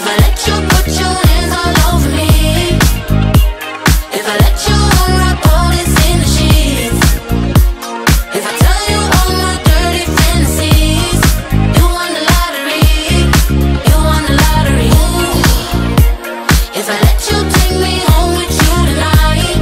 If I let you put your hands all over me, if I let you unwrap all this in the sheets, if I tell you all my dirty fantasies, you won the lottery, you won the lottery. Ooh. If I let you take me home with you tonight,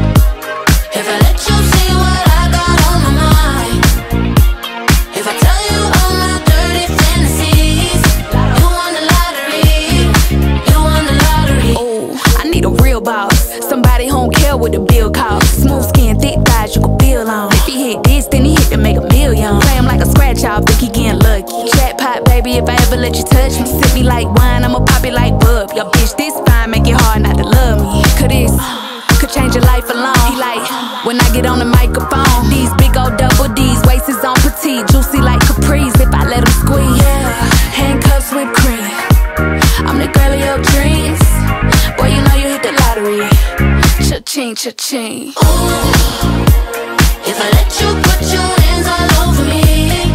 if I let you see what I got on my mind, if I tell you all my dirty fantasies, you won the lottery, you won the lottery. Ooh, I need a real boss, somebody who don't care what the bill costs. Smooth skin, thick thighs, you can build on. If he hit this, then he hit to make a million. Play him like a scratch off, think he getting lucky. Jackpot, baby, if I ever let you touch me. Sip me like wine, I'ma pop it like bub. Your bitch this fine, make it hard not to love me. Could this could change your life alone. He like, when I get on the microphone, these big old double D's, waist is on petite, juicy like capris if I let him squeeze. Yeah, handcuffs with cream, I'm the girl of your dreams. Boy, you know you hit the lottery. Cha-ching, cha-ching. Ooh. If I let you put your hands all over me,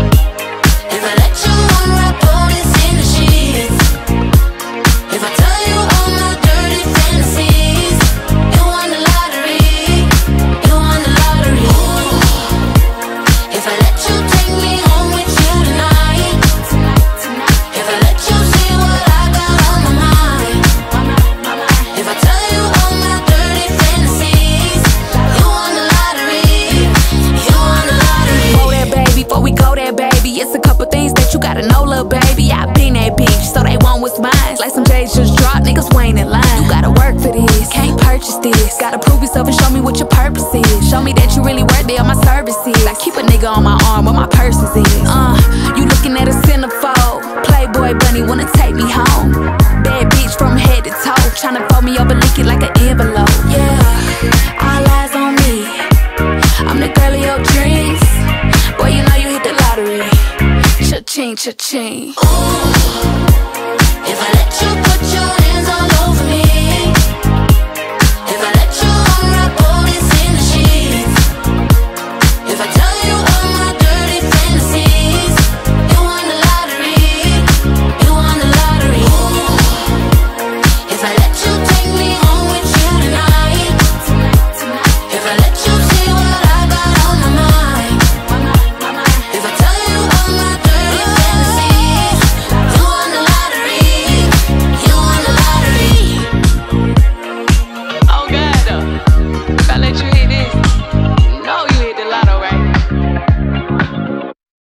if I let you unwrap all this in the sheets, if I tell you all my dirty fantasies, you won the lottery, you won the lottery. Ooh. If I let you take me home with you tonight, if I let you see what I got on my mind, if I tell you all my dirty fantasies, you won the lottery, you won the lottery. Whoa there, baby, before we go there, baby, it's a couple things that you gotta know, little baby. I been that bitch, so they want what's mine. Like some J's just dropped, niggas waiting in line. You gotta work for this, can't purchase this. Gotta prove yourself and show me what your purpose is. Show me that you really worth it on my services. I keep a nigga on my arm where my purses is. You looking at a centerfold, Playboy bunny wanna take me home. Bad bitch from head to toe, tryna fold me over, lick it like an envelope. Yeah, all eyes on me, I'm the girl of your dreams. Boy, you know you hit the lottery. Cha-ching, cha-ching. Ooh.